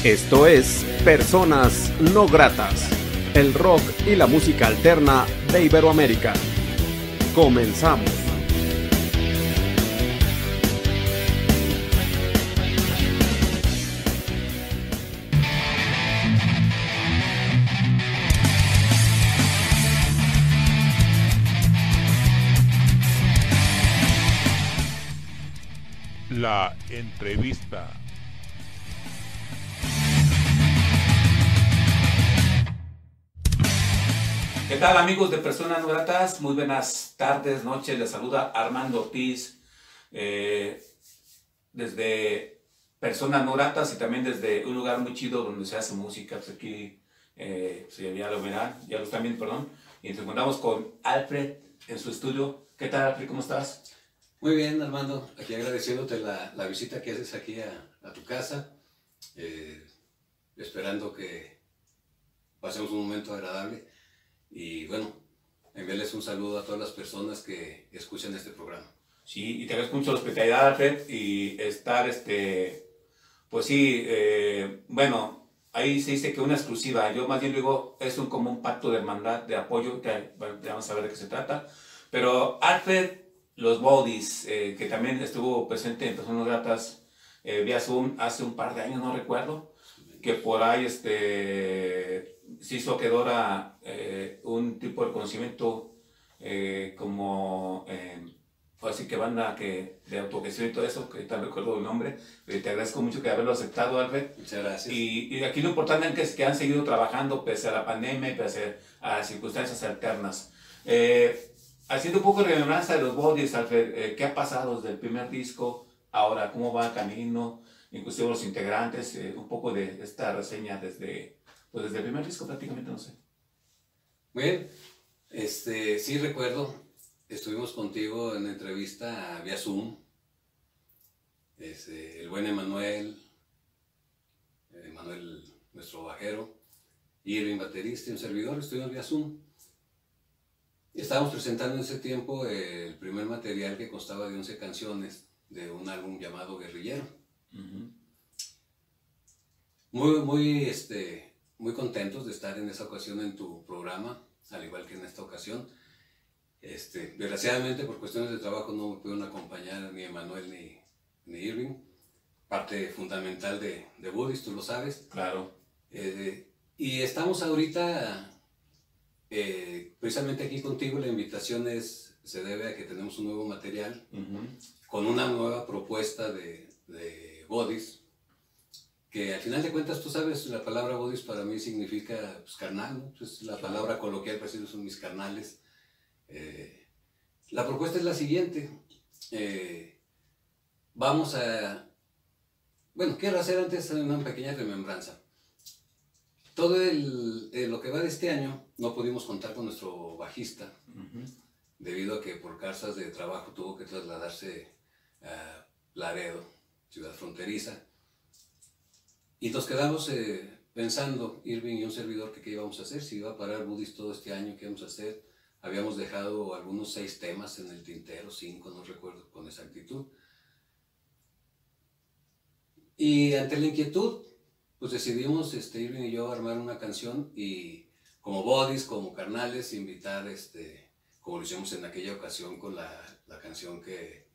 Esto es Personas No Gratas, el rock y la música alterna de Iberoamérica. Comenzamos. La entrevista. ¿Qué tal, amigos de Personas No Gratas? Muy buenas tardes, noches. Les saluda Armando Ortiz desde Personas No Gratas y también desde un lugar muy chido donde se hace música. Pues aquí ya lo verán, ya lo están viendo, perdón. Y nos encontramos con Alfred en su estudio. ¿Qué tal, Alfred? ¿Cómo estás? Muy bien, Armando. Aquí agradeciéndote la visita que haces aquí a tu casa. Esperando que pasemos un momento agradable. Y bueno, enviarles un saludo a todas las personas que escuchan este programa. Sí, y te agradezco mucho la hospitalidad, Alfred, y estar, pues sí, bueno, ahí se dice que una exclusiva. Yo más bien digo, es como un pacto de hermandad, de apoyo, que bueno, ya vamos a ver de qué se trata. Pero Alfred, los Bodies, que también estuvo presente en Personas Gratas vía Zoom hace un par de años, no recuerdo, que por ahí se hizo acreedora un tipo de conocimiento como así que banda de autogestión y todo eso, que tal recuerdo el nombre. Te agradezco mucho que haberlo aceptado, Alfred. Muchas gracias. Y aquí lo importante es que han seguido trabajando pese a la pandemia y pese a circunstancias alternas. Haciendo un poco de remembranza de los Bodies, Alfred, ¿qué ha pasado desde el primer disco? Ahora, ¿cómo va el camino? Inclusive los integrantes, un poco de esta reseña desde el primer disco prácticamente, no sé. Bien, sí recuerdo, estuvimos contigo en entrevista vía Zoom. El buen Emanuel, nuestro bajero, Irving, baterista, y un servidor, estuvimos vía Zoom. Estábamos presentando en ese tiempo el primer material que constaba de 11 canciones de un álbum llamado Guerrillero. Muy contentos de estar en esa ocasión en tu programa, al igual que en esta ocasión. Desgraciadamente por cuestiones de trabajo no me pudieron acompañar ni Emanuel ni Irving, parte fundamental de Bodies, tú lo sabes. Claro. Y estamos ahorita, precisamente aquí contigo, la invitación se debe a que tenemos un nuevo material, con una nueva propuesta de Bodies, que al final de cuentas, tú sabes, la palabra Bodies para mí significa pues, carnal, ¿no? Pues, la palabra coloquial para decir son mis carnales. La propuesta es la siguiente. Quiero hacer antes una pequeña remembranza. Todo lo que va de este año no pudimos contar con nuestro bajista, debido a que por causas de trabajo tuvo que trasladarse a Laredo, ciudad fronteriza. Y nos quedamos pensando, Irving y un servidor, que qué íbamos a hacer, si iba a parar Bodies todo este año, qué íbamos a hacer. Habíamos dejado algunos 6 temas en el tintero, 5, no recuerdo con exactitud. Y ante la inquietud, pues decidimos, Irving y yo, armar una canción y como Bodies, como carnales, invitar, como lo hicimos en aquella ocasión con la canción que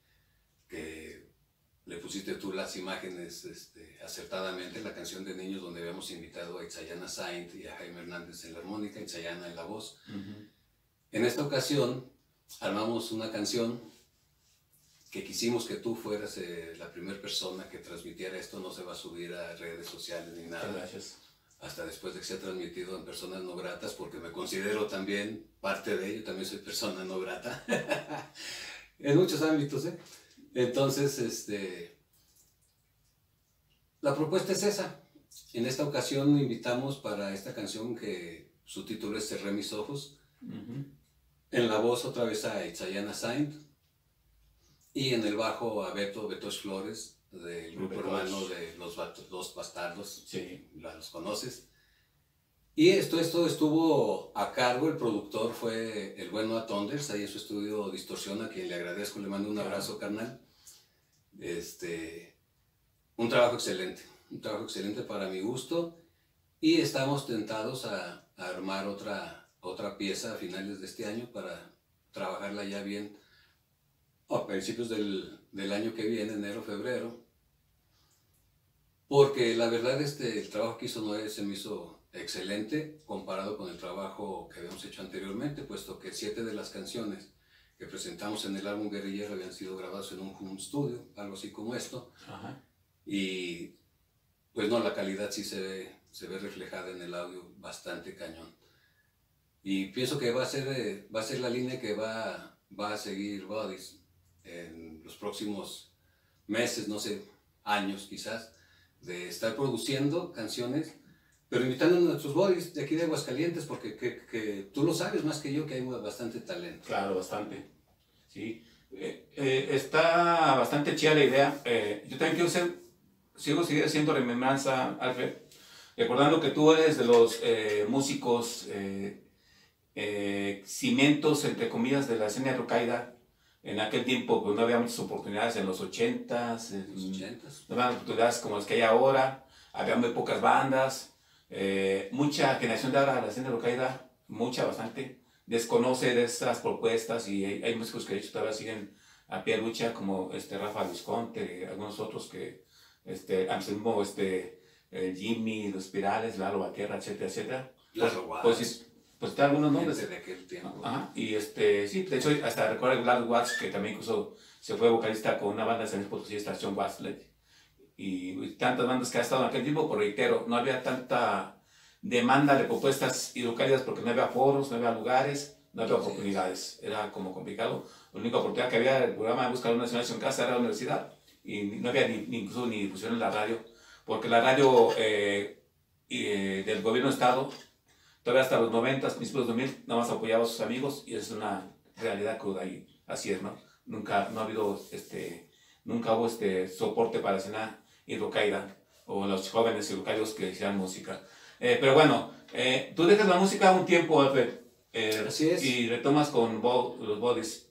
le pusiste tú las imágenes acertadamente, la canción de niños, donde habíamos invitado a Itzayana Saint y a Jaime Hernández en la armónica, Itzayana en la voz. En esta ocasión armamos una canción que quisimos que tú fueras la primera persona que transmitiera esto. No se va a subir a redes sociales ni nada. Gracias. Hasta después de que sea transmitido en Personas No Gratas, porque me considero también parte de ello, también soy persona no grata. En muchos ámbitos, ¿eh? Entonces, la propuesta es esa. En esta ocasión invitamos para esta canción, que su título es Cerré mis ojos, en la voz otra vez a Itzayana Saint, y en el bajo a Betosh Flores, del grupo hermano de Los Bastardos. Sí. Los conoces. Y esto estuvo a cargo, el productor fue el buen Noah Thunders, ahí en su estudio Distorsión, a quien le agradezco, le mando un abrazo, carnal. Un trabajo excelente. un trabajo excelente para mi gusto, y estamos tentados a armar otra pieza a finales de este año para trabajarla ya bien a principios del año que viene, enero, febrero, porque la verdad el trabajo que hizo Noé se me hizo excelente comparado con el trabajo que habíamos hecho anteriormente, puesto que 7 de las canciones que presentamos en el álbum Guerrillero habían sido grabadas en un home studio, algo así como esto. Ajá. Y pues no, la calidad sí se ve reflejada en el audio bastante cañón. Y pienso que va a ser la línea que va a seguir Bodies en los próximos meses, no sé, años quizás, de estar produciendo canciones, pero invitando a nuestros Bodies de aquí de Aguascalientes, porque que tú lo sabes más que yo, que hay bastante talento. Claro, bastante. Sí. Está bastante chida la idea. Yo también sigo haciendo remembranza, Alfred, recordando que tú eres de los músicos cimientos, entre comillas, de la escena rocaida. En aquel tiempo pues, no había muchas oportunidades en los 80s. No había oportunidades como las que hay ahora. Había muy pocas bandas. Mucha generación de ahora de la escena rocaida, bastante, desconoce de estas propuestas, y hay músicos que de hecho todavía siguen a pie de lucha, como Rafa Visconti, algunos otros que, mismo Jimmy, Los Espirales, Lalo Vaquera, etcétera, etcétera. Pues está algunos nombres. De aquel tiempo. Ajá, y sí, de hecho hasta recuerdo Vlad Watts, que también incluso se fue vocalista con una banda de San Luis Potosí, Estación Watts, y tantas bandas que ha estado en aquel tiempo, pero reitero, no había tanta demanda de propuestas hidrocálidas porque no había foros, no había lugares, no había oportunidades, era como complicado. La única oportunidad que había del programa de Buscar una Nacional en Casa era la universidad, y no había incluso ni difusión en la radio, porque la radio del gobierno de estado, todavía hasta los 90, principios de los 2000, nada más apoyaba a sus amigos, y es una realidad cruda, y así es, ¿no? Nunca hubo soporte para la escena hidrocaída o los jóvenes hidrocálidos que hicieran música. Pero bueno, tú dejas la música un tiempo, Alfred, así es. y retomas con los Bodies,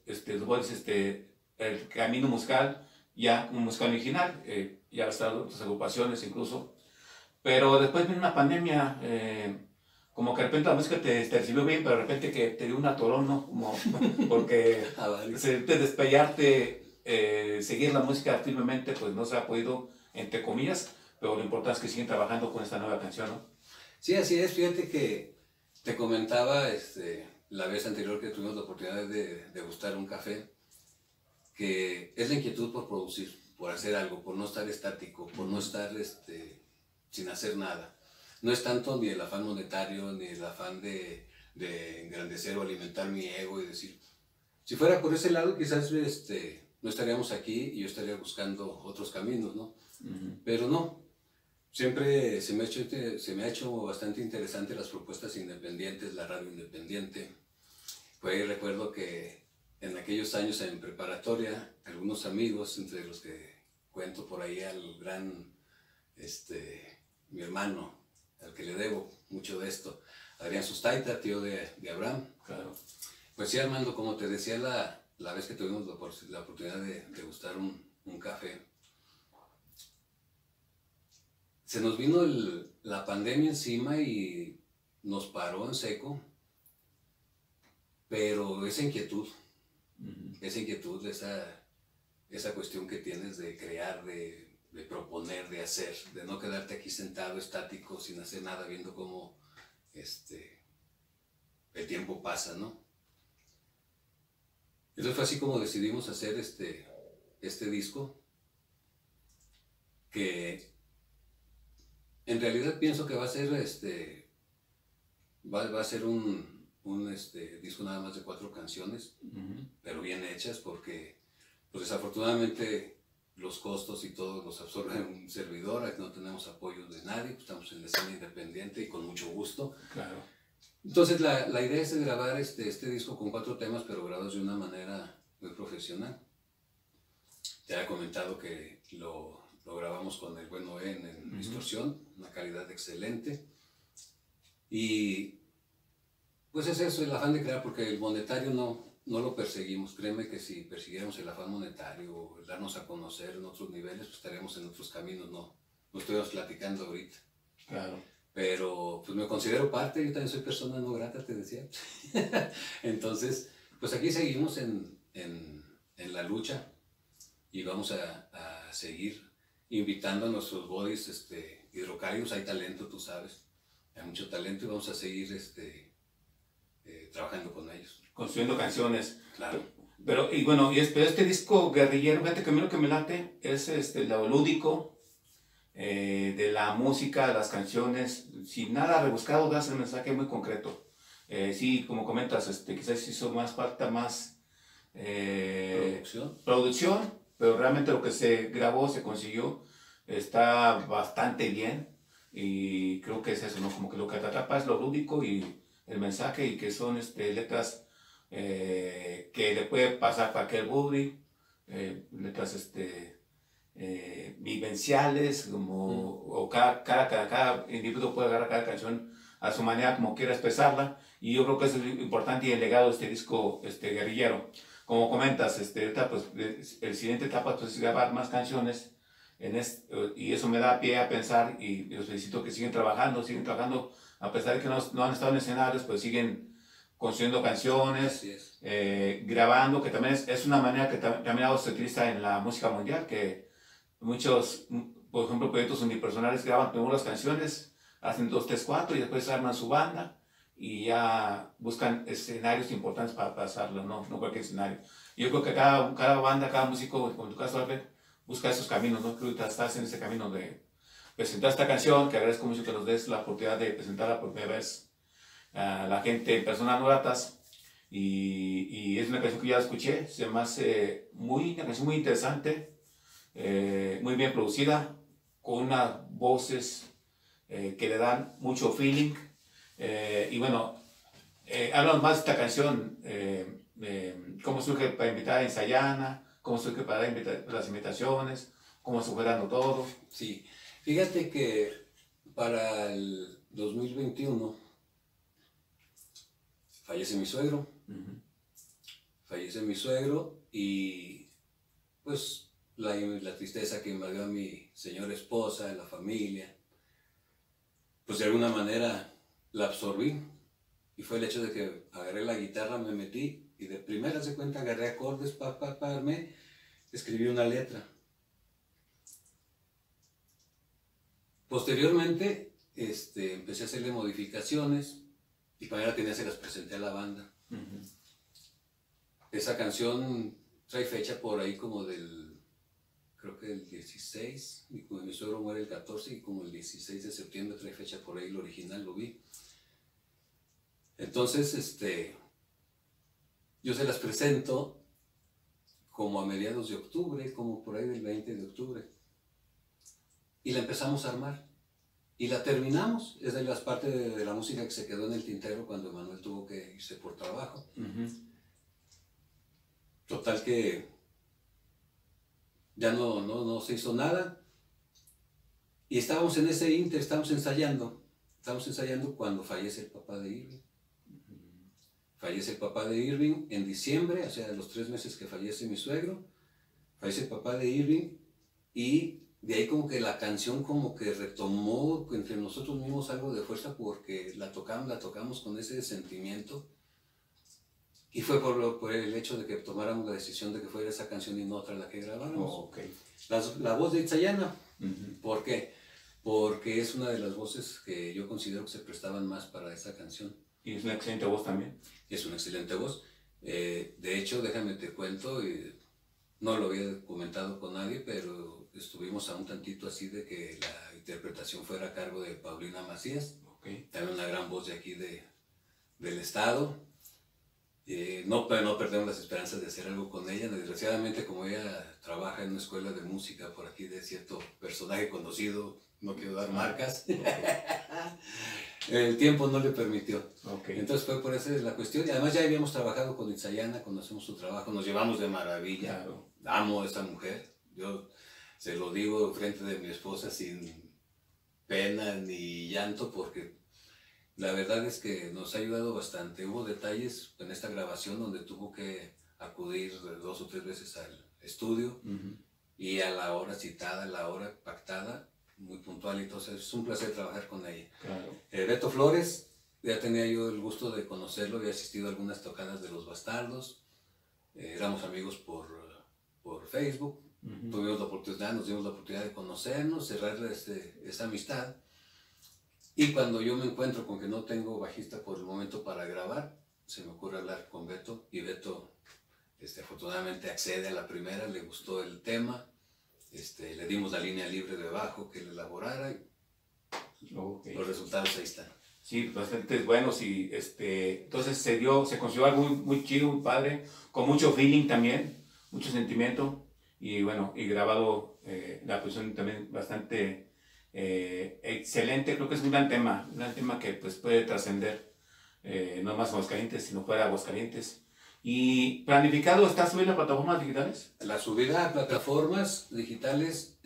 el camino musical, ya un musical original, ya han estado otras agrupaciones incluso, pero después vino una pandemia, como que de repente la música te recibió bien, pero de repente que te dio un atorón, ¿no? Porque de despellarte, seguir la música firmemente, pues no se ha podido, entre comillas, pero lo importante es que siguen trabajando con esta nueva canción, ¿no? Sí, así es. Fíjate que te comentaba la vez anterior que tuvimos la oportunidad de degustar un café, que es la inquietud por producir, por hacer algo, por no estar estático, por no estar sin hacer nada. No es tanto ni el afán monetario, ni el afán de engrandecer o alimentar mi ego y decir, si fuera por ese lado quizás no estaríamos aquí y yo estaría buscando otros caminos, ¿no? Pero no, siempre se me ha hecho bastante interesante las propuestas independientes, la radio independiente. Pues ahí recuerdo que en aquellos años en preparatoria, algunos amigos, entre los que cuento por ahí al gran, mi hermano, al que le debo mucho de esto, Adrián Sustaita, tío de Abraham. Claro. Pues sí, Armando, como te decía la vez que tuvimos la oportunidad de degustar un café, se nos vino la pandemia encima y nos paró en seco, pero esa inquietud, esa cuestión que tienes de crear, de proponer, de hacer, de no quedarte aquí sentado, estático, sin hacer nada, viendo cómo el tiempo pasa, ¿no? Entonces fue así como decidimos hacer este disco, que en realidad pienso que va a ser va a ser un disco nada más de 4 canciones, pero bien hechas, porque pues desafortunadamente los costos y todo los absorbe un servidor, aquí no tenemos apoyo de nadie, pues estamos en la escena independiente y con mucho gusto. Claro. Entonces la idea es de grabar este disco con 4 temas, pero grabados de una manera muy profesional. Te había comentado que lo grabamos con el buen Noé en distorsión, una calidad excelente. Y pues es eso, el afán de crear, porque el monetario no lo perseguimos. Créeme que si persiguiéramos el afán monetario o el darnos a conocer en otros niveles, pues estaríamos en otros caminos, no lo estuvimos platicando ahorita. Claro. Pero pues me considero parte, yo también soy persona no grata, te decía. Entonces, pues aquí seguimos en la lucha y vamos a seguir invitando a nuestros bodies hidrocálidos. Hay talento, tú sabes, hay mucho talento y vamos a seguir trabajando con ellos. Construyendo canciones. Claro. Pero, y bueno, pero este disco guerrillero, fíjate que a mí lo que me late es lo lúdico, de la música, las canciones, sin nada rebuscado, das el mensaje muy concreto. Sí, como comentas, quizás hizo más falta más producción, pero realmente lo que se grabó, se consiguió, está bastante bien. Y creo que es eso, ¿no? Como que lo que te atrapa es lo lúdico y el mensaje, y que son letras que le puede pasar a cualquier buddy, letras vivenciales, como, o cada individuo puede agarrar cada canción a su manera, como quiera expresarla, y yo creo que eso es lo importante y el legado de este disco guerrillero. Como comentas, ahorita, pues, el siguiente etapa pues, es grabar más canciones, y eso me da pie a pensar, y los felicito que siguen trabajando, a pesar de que no han estado en escenarios, pues siguen construyendo canciones, grabando, que también es una manera que también ahora se utiliza en la música mundial, que muchos, por ejemplo, proyectos unipersonales graban primero las canciones, hacen 2, 3, 4 y después arman su banda y ya buscan escenarios importantes para pasarlo, no cualquier escenario. Yo creo que cada banda, cada músico, como en tu caso, Albert, busca esos caminos, ¿no? Creo que estás en ese camino de presentar esta canción, que agradezco mucho que nos des la oportunidad de presentarla por primera vez a la gente en Personas No Gratas, y es una canción que ya escuché, se me hace una canción muy interesante, muy bien producida, con unas voces que le dan mucho feeling, y bueno, háblanos más de esta canción, cómo surge para invitar a Ensayana, cómo surge para las invitaciones, cómo se fue dando todo. Sí, fíjate que para el 2021 fallece mi suegro. Fallece mi suegro y pues la tristeza que invadió a mi señora esposa, a la familia, pues de alguna manera la absorbí, y fue el hecho de que agarré la guitarra, me metí y de primera se cuenta agarré acordes, escribí una letra. Posteriormente empecé a hacerle modificaciones y para ella se las presenté a la banda. Esa canción trae fecha por ahí como creo que el 16, y como mi suegro muere el 14, y como el 16 de septiembre trae fecha por ahí, el original lo vi. Entonces, yo se las presento como a mediados de octubre, como por ahí del 20 de octubre, y la empezamos a armar. Y la terminamos, es de las partes de la música que se quedó en el tintero cuando Manuel tuvo que irse por trabajo. Total que ya no se hizo nada. Y estábamos en ese inter, estábamos ensayando cuando fallece el papá de Irving. Fallece el papá de Irving en diciembre, o sea, los 3 meses que fallece mi suegro. Fallece el papá de Irving y de ahí como que la canción como que retomó entre nosotros mismos algo de fuerza, porque la tocamos con ese sentimiento, y fue por el hecho de que tomáramos la decisión de que fuera esa canción y no otra la que grabáramos. La voz de Itzayana. ¿Por qué? Porque es una de las voces que yo considero que se prestaban más para esa canción. Y es una excelente voz también. Es una excelente voz. De hecho, déjame te cuento, no lo había comentado con nadie, pero estuvimos a un tantito así de que la interpretación fuera a cargo de Paulina Macías, también una gran voz de aquí del estado. No perdemos las esperanzas de hacer algo con ella. Desgraciadamente, como ella trabaja en una escuela de música por aquí de cierto personaje conocido, no quiero dar marcas, el tiempo no le permitió. Entonces fue por eso la cuestión. Y además ya habíamos trabajado con Itzayana, conocemos su trabajo, nos llevamos de maravilla. Amo a esta mujer. Yo se lo digo frente de mi esposa sin pena ni llanto, porque la verdad es que nos ha ayudado bastante. Hubo detalles en esta grabación donde tuvo que acudir 2 o 3 veces al estudio, y a la hora citada, a la hora pactada, muy puntual, entonces es un placer trabajar con ella. Claro. Beto Flores, ya tenía yo el gusto de conocerlo, había asistido a algunas tocadas de Los Bastardos, éramos amigos por Facebook, tuvimos la oportunidad, nos dimos la oportunidad de conocernos, cerrar esa amistad, y cuando yo me encuentro con que no tengo bajista por el momento para grabar, se me ocurre hablar con Beto, y Beto afortunadamente accede a la primera, le gustó el tema, le dimos la línea libre de bajo que él elaborara, y los resultados ahí están. Sí, bastante buenos, y entonces se consiguió algo muy, muy chido, muy padre, con mucho feeling también, mucho sentimiento, y bueno, y grabado la producción también bastante excelente. Creo que es un gran tema que pues puede trascender, no más Aguascalientes, sino fuera de Aguascalientes. ¿Y planificado está subir las plataformas digitales? La subida a plataformas digitales,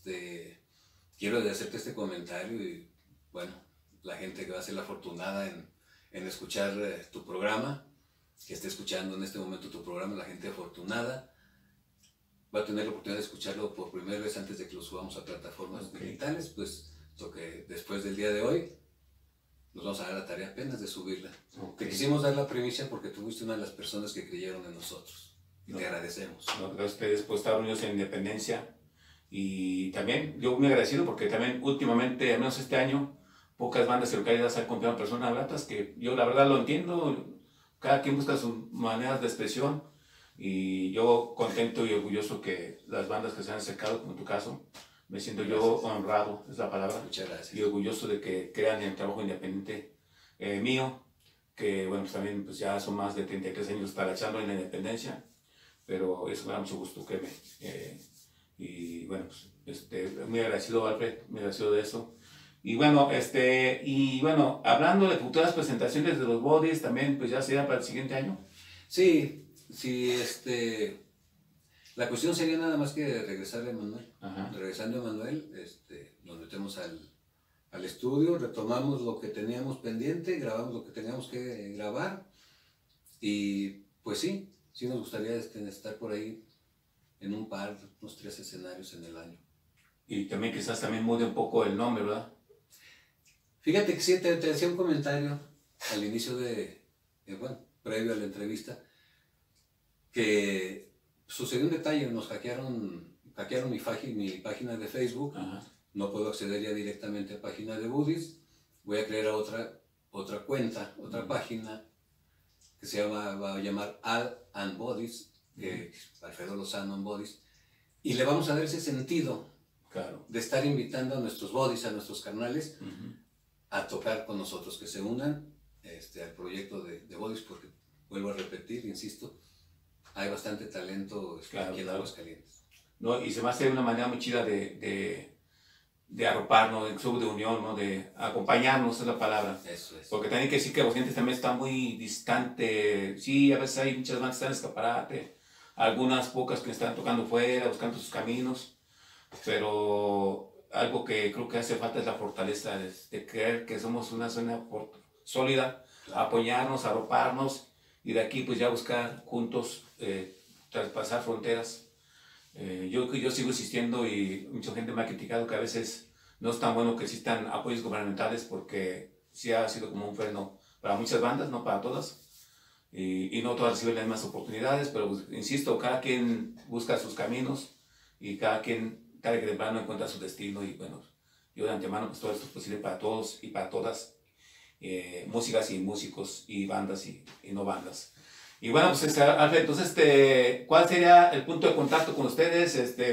quiero hacerte este comentario, y bueno, la gente que va a ser la afortunada en escuchar tu programa, que esté escuchando en este momento tu programa, la gente afortunada va a tener la oportunidad de escucharlo por primera vez antes de que lo subamos a plataformas digitales, pues que después del día de hoy nos vamos a dar la tarea apenas de subirla. Te quisimos dar la primicia porque tú fuiste una de las personas que creyeron en nosotros, y te agradecemos. Gracias a ustedes por estar unidos en Independencia, y también yo muy agradecido porque también últimamente, al menos este año, pocas bandas y localidades han confiado en personas gratas, que yo la verdad lo entiendo, cada quien busca sus maneras de expresión, y yo contento y orgulloso que las bandas que se han acercado, como en tu caso, me siento yo honrado, es la palabra. Muchas gracias. Y orgulloso de que crean en el trabajo independiente mío, que bueno, pues también pues ya son más de 33 años talachando en la independencia, pero eso me da mucho gusto, créeme. Y bueno, pues muy agradecido, Alfred, muy agradecido de eso. Y bueno, hablando de futuras presentaciones de los Bodies, también pues ya sería para el siguiente año. Sí, la cuestión sería nada más que regresar a Emanuel. Regresando a Emanuel, nos metemos al estudio, retomamos lo que teníamos pendiente, grabamos lo que teníamos que grabar, y pues sí nos gustaría estar por ahí en unos 3 escenarios en el año. Y también quizás también mude un poco el nombre, ¿verdad? Fíjate que sí, te hacía un comentario al inicio previo a la entrevista, que sucedió un detalle, nos hackearon mi página de Facebook. No puedo acceder ya directamente a página de Bodies, voy a crear otra cuenta, otra página que va a llamar Al and Bodies, Alfredo Lozano and Bodies, y le vamos a dar ese sentido de estar invitando a nuestros Bodies, a nuestros carnales, a tocar con nosotros, que se unan al proyecto de Bodies, porque vuelvo a repetir, insisto, hay bastante talento aquí en Aguascalientes. No, y se me hace una manera muy chida de arroparnos, de unión, ¿no? De acompañarnos, es la palabra. Eso es. Porque también hay que decir que Aguascalientes también está muy distante. Sí, a veces hay muchas bandas que están en escaparate, algunas pocas que están tocando fuera, buscando sus caminos, pero algo que creo que hace falta es la fortaleza de creer que somos una zona sólida, apoyarnos, arroparnos, y de aquí pues ya buscar juntos traspasar fronteras. Yo sigo insistiendo, y mucha gente me ha criticado que a veces no es tan bueno que existan apoyos gubernamentales, porque sí ha sido como un freno para muchas bandas, no para todas, y no todas reciben las mismas oportunidades, pero pues, insisto, cada quien busca sus caminos, y cada quien tarde que temprano encuentra su destino, y bueno, yo de antemano pues todo esto es posible para todos y para todas, músicas y músicos, y bandas y no bandas. Y bueno, pues Alfred, entonces, ¿cuál sería el punto de contacto con ustedes?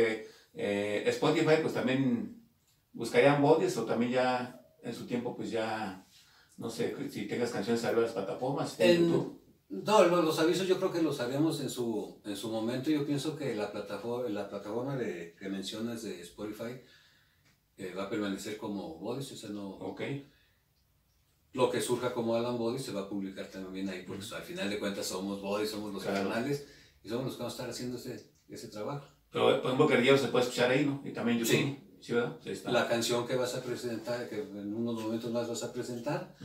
Spotify, pues también buscarían Bodies, o también ya en su tiempo, pues ya, no sé, si tengas canciones a las plataformas. No, los avisos yo creo que los haremos en su momento. Yo pienso que la plataforma que mencionas de Spotify va a permanecer como Bodies, o sea, no... Okay. Lo que surja como Alan Bodies se va a publicar también ahí, porque al final de cuentas somos Bodies, somos los canales, y somos los que vamos a estar haciendo ese trabajo. Pero por ejemplo, Guerrillero se puede escuchar ahí, ¿no? Y también YouTube. Sí, ¿verdad? Sí, está. La canción que vas a presentar, que en unos momentos más vas a presentar,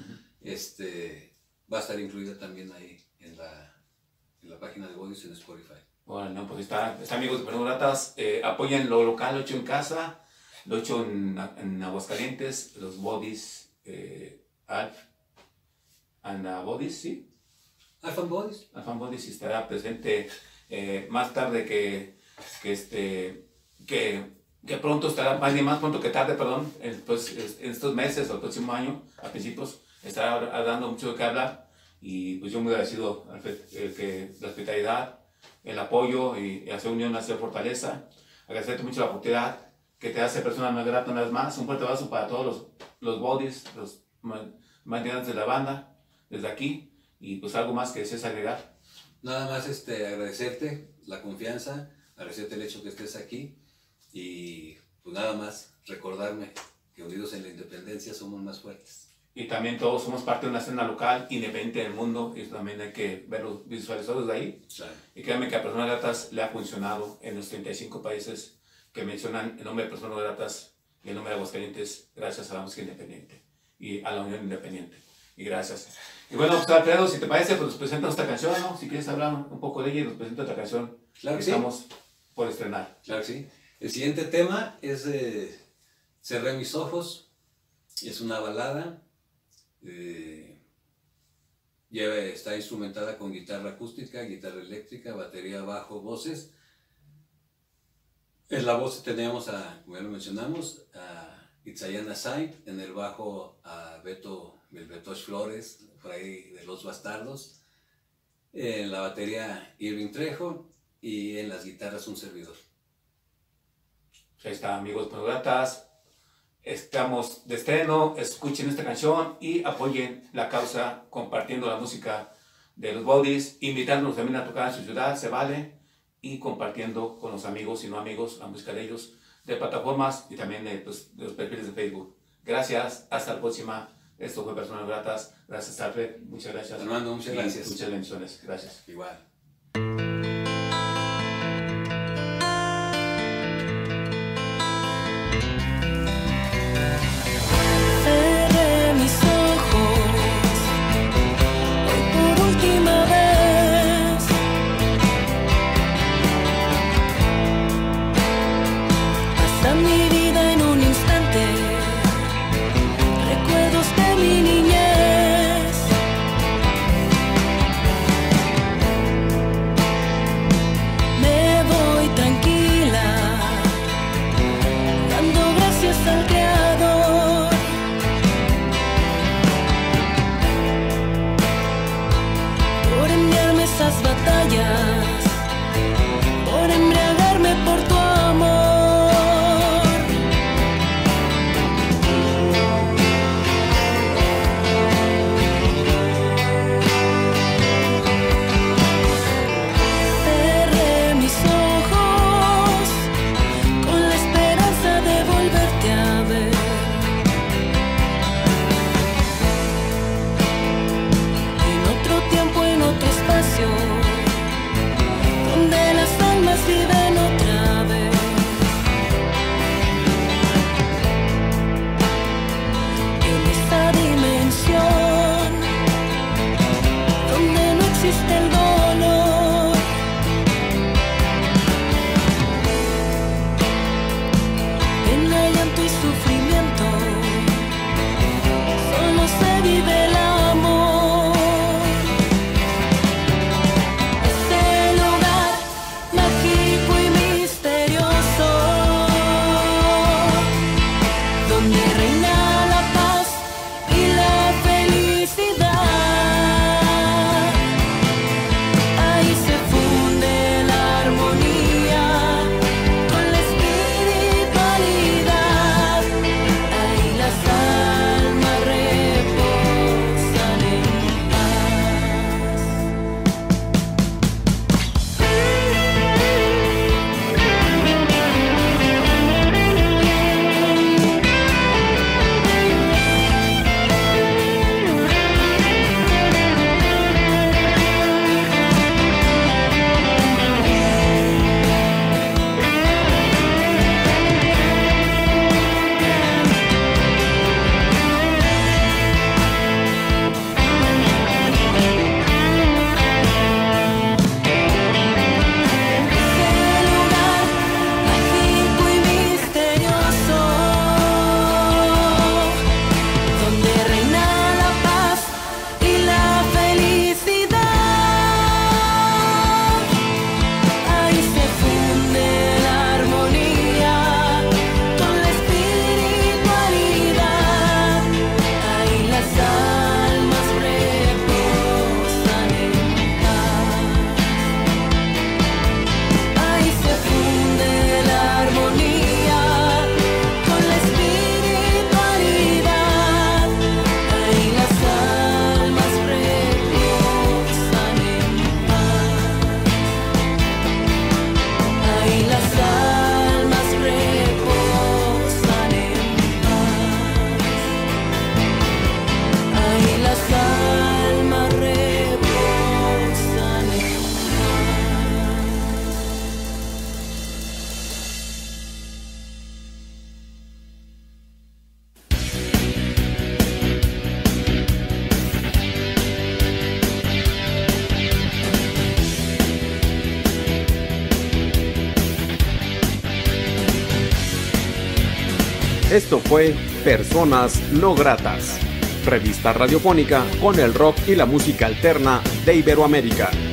va a estar incluida también ahí en la página de Bodies en Spotify. Bueno, no, pues está amigos de Personas Gratas, apoyen lo local, lo hecho en casa. Lo he hecho en Aguascalientes, los Bodies, Alf and Bodies, ¿sí? Alf and Bodies. Alf and Bodies estará presente más tarde que pronto estará, más pronto que tarde, perdón, pues, en estos meses o el próximo año, a principios, estará dando mucho de qué hablar. Y pues yo muy agradecido que la hospitalidad, el apoyo y hacer unión, hacer fortaleza. Agradecerte mucho la oportunidad que te hace Persona No Grata una vez más. Un fuerte abrazo para todos los Bodies, los integrantes de la banda, desde aquí. Y pues algo más que desees agregar. Nada más agradecerte la confianza, agradecerte el hecho que estés aquí y pues nada más recordarme que unidos en la independencia somos más fuertes. Y también todos somos parte de una escena local independiente del mundo y también hay que verlo visualizado desde ahí. Claro. Y créanme que a Personas Gratas le ha funcionado en los 35 países que mencionan el nombre de Personas Gratas y el nombre de Aguascalientes gracias a la música independiente y a la Unión Independiente. Y gracias. Y bueno, pues Alfredo, si te parece, pues nos presenta esta canción, ¿no? Si quieres hablar un poco de ella y nos presenta otra canción Claro que sí. estamos por estrenar. Claro que sí. El siguiente tema es Cerré mis ojos. Es una balada. Está instrumentada con guitarra acústica, guitarra eléctrica, batería, bajo, voces. En la voz teníamos como ya lo mencionamos, a Itzayana Sainz, en el bajo a Beto Belbetosh Flores, por ahí de Los Bastardos, en la batería Irving Trejo y en las guitarras un servidor. Ahí está, amigos Personas Gratas. Estamos de estreno, escuchen esta canción y apoyen la causa compartiendo la música de los Bodies, invitándonos también a tocar en su ciudad, se vale, y compartiendo con los amigos y no amigos la música de ellos, de plataformas y también de los perfiles de Facebook. Gracias, hasta la próxima. Esto fue Personas Gratas. Gracias, Alfred. Muchas gracias. Armando, muchas gracias. Muchas bendiciones. Gracias. Igual. Cerré mis ojos hoy por última vez. Pasa mi vida en un instante, recuerdos de mi niñez. Esto fue Personas No Gratas, revista radiofónica con el rock y la música alterna de Iberoamérica.